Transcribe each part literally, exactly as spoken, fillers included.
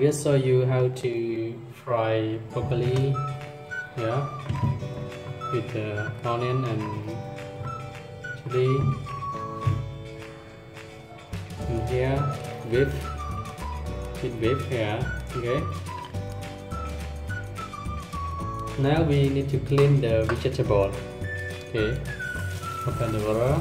just show you how to fry broccoli, yeah, with the onion and chili. And here, beef, with beef here, okay. Now we need to clean the vegetable, okay. Open the water.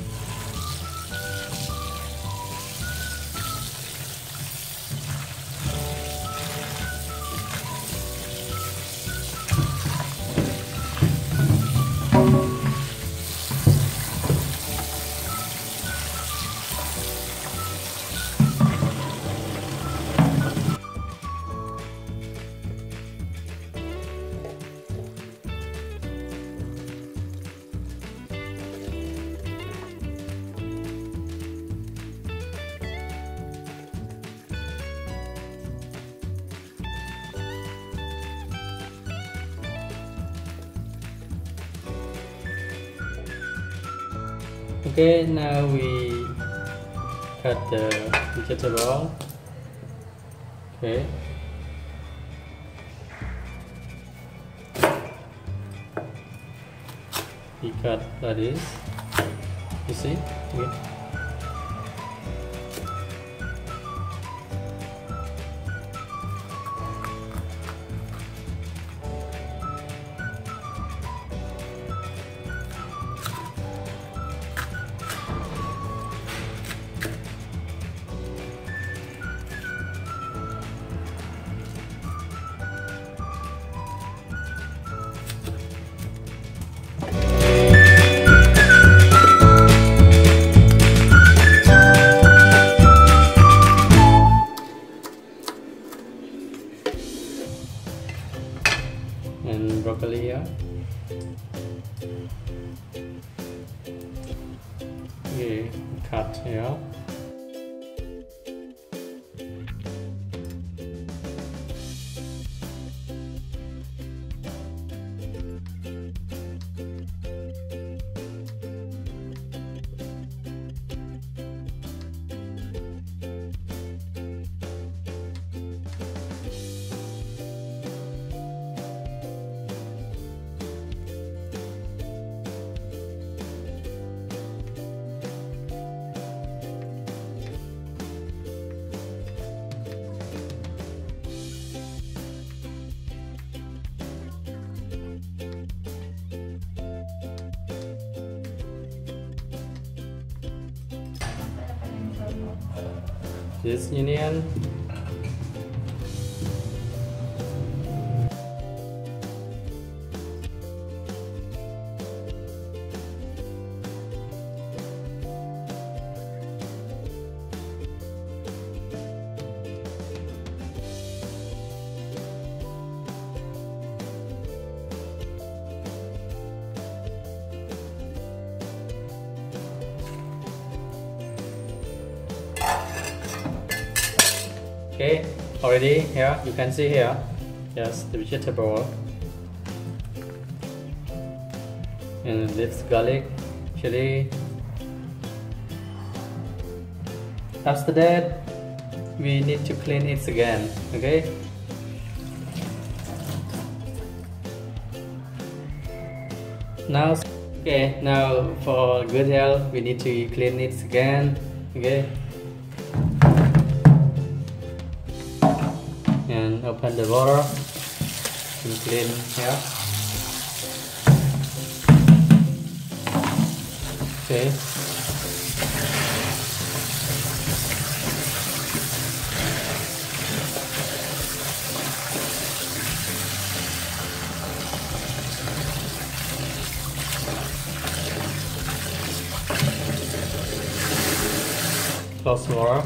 Okay, now we cut the vegetable. Okay. We cut like this. You see? Okay. And broccoli here. Okay, cut here. This onion. Okay, already here you can see here, yes, the vegetable and this garlic, chili. After that, we need to clean it again. Okay. Now, okay, now for good health, we need to clean it again. Okay. And open the water and clean here. Okay. Close the water.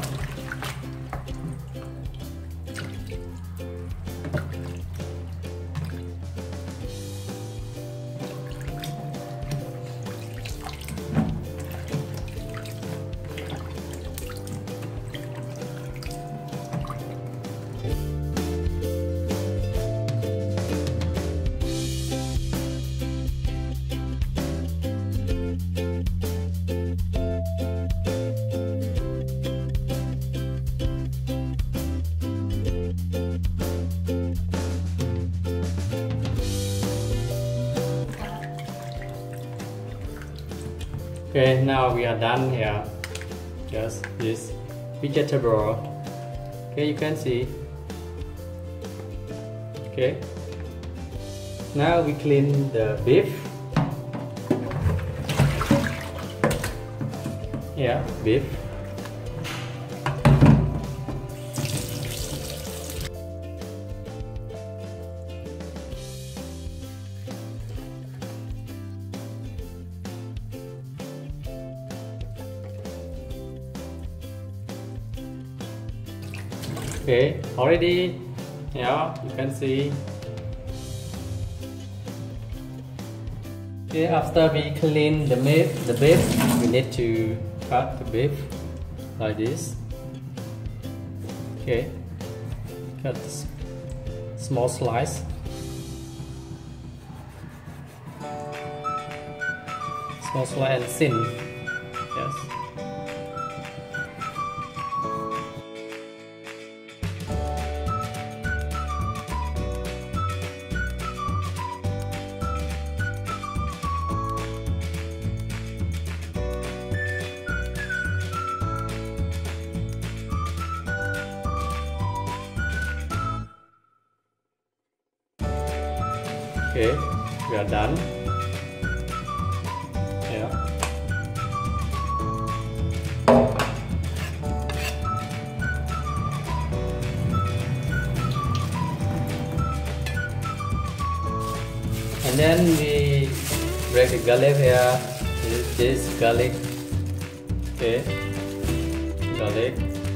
Okay, now we are done here. Just this vegetable. Okay, you can see. Okay. Now we clean the beef. Yeah, beef. Okay, already, yeah, you can see. Okay, after we clean the meat, the beef, we need to cut the beef like this. Okay, cut this small slice. Small slice and thin. Yes. Okay, we are done. Yeah. And then we break the garlic here. This, this garlic. Okay, garlic.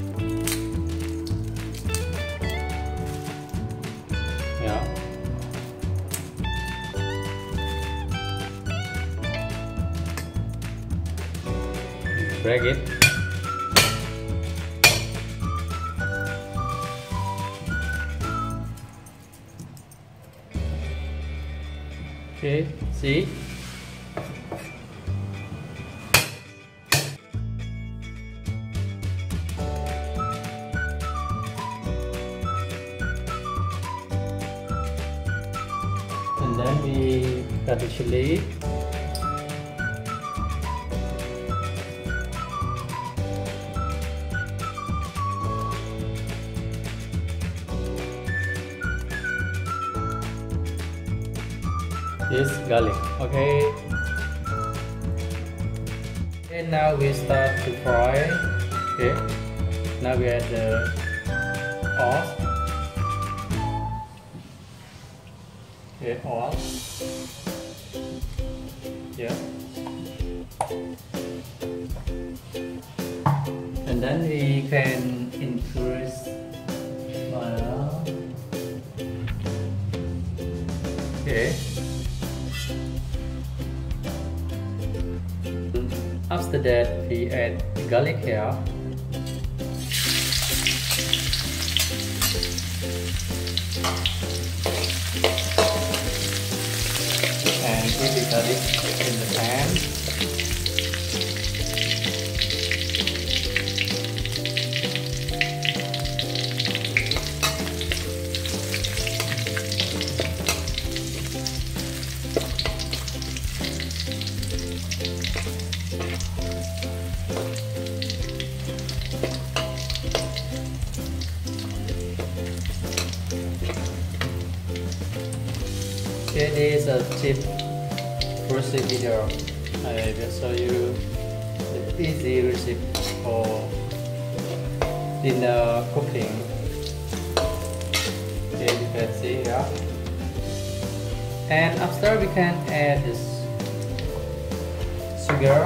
Yeah. Break it. Okay, see? And then we cut the chili. This garlic. Okay. And now we start to fry. Okay. Now we add the oil. Okay, oil. Yeah. And then we can increase fire. Okay. After that, we add garlic here. And put the garlic in the pan. Okay, this is a tip recipe video. I will show you the easy recipe for dinner cooking. Okay, you can see here. And after we can add this sugar.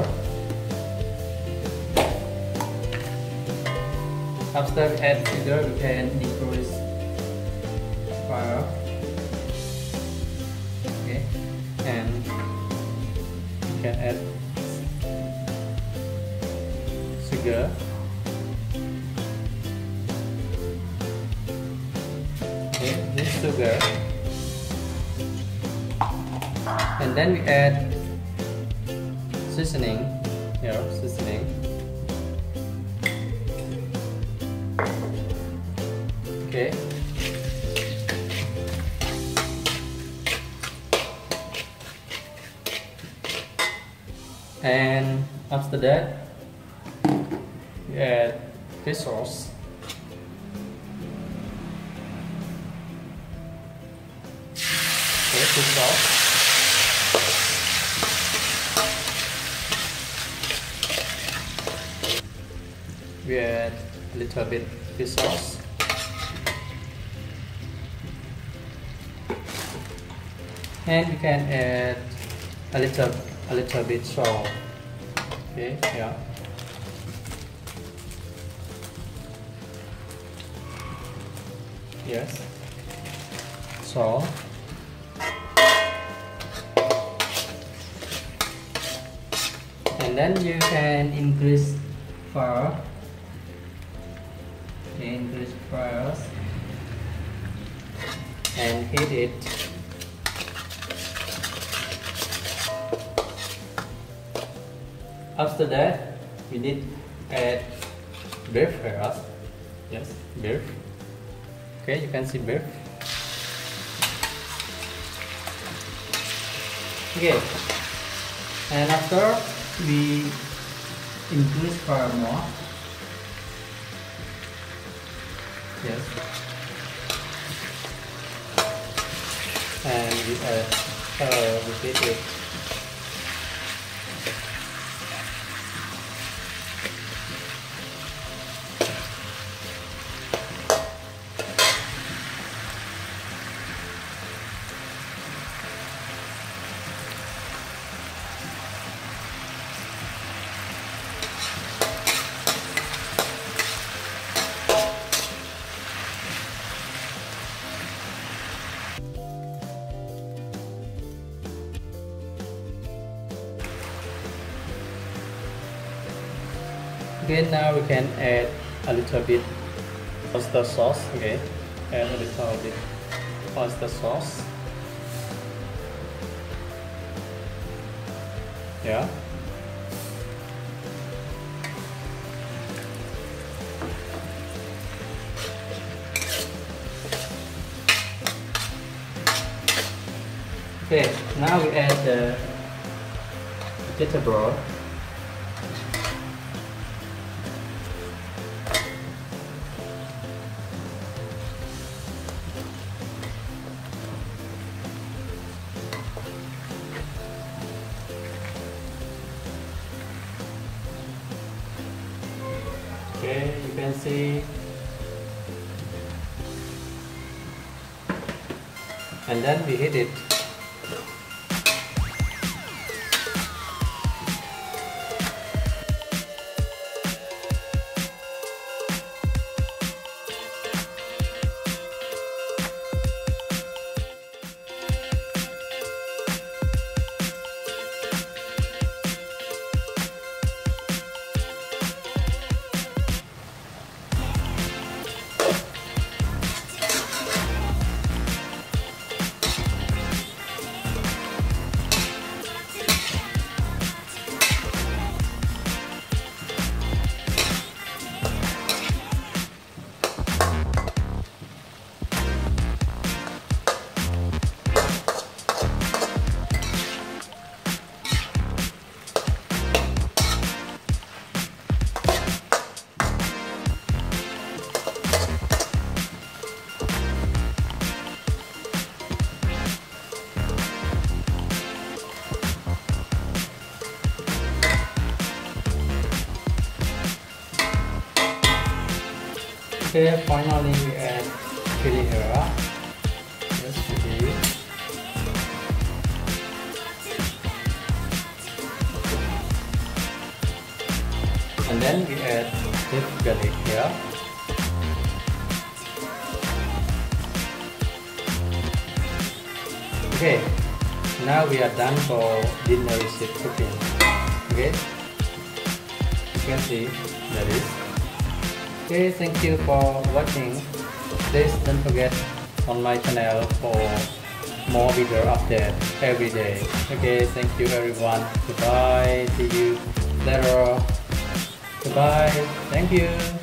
After we add sugar, we can increase fire. And you can add sugar. Okay, this sugar. And then we add seasoning. Here, seasoning. Okay. And After that, we add fish sauce. Okay, fish sauce. We add a little bit fish sauce. And we can add a little a little bit salt. Okay, yeah. Yes. Salt. And then you can increase Phsar. Okay, increase Phsar and heat it. After that, we need to add beef first. Yes, beef. Okay, you can see beef. Okay, and after we increase Phsar more. Yes, and we add uh, we heat it. Okay, now we can add a little bit oyster sauce. Okay, add a little bit oyster sauce. Yeah. Okay, now we add the potato broth. Okay, you can see, and then we heat it. Okay, finally we add chili here. Yes, chili. And then we add this garlic here. Okay, now we are done for dinner recipe cooking. Okay, you can see that is. Okay, thank you for watching. Please don't forget on my channel for more video updates every day. Okay, thank you everyone. Goodbye. See you later. Goodbye. Thank you.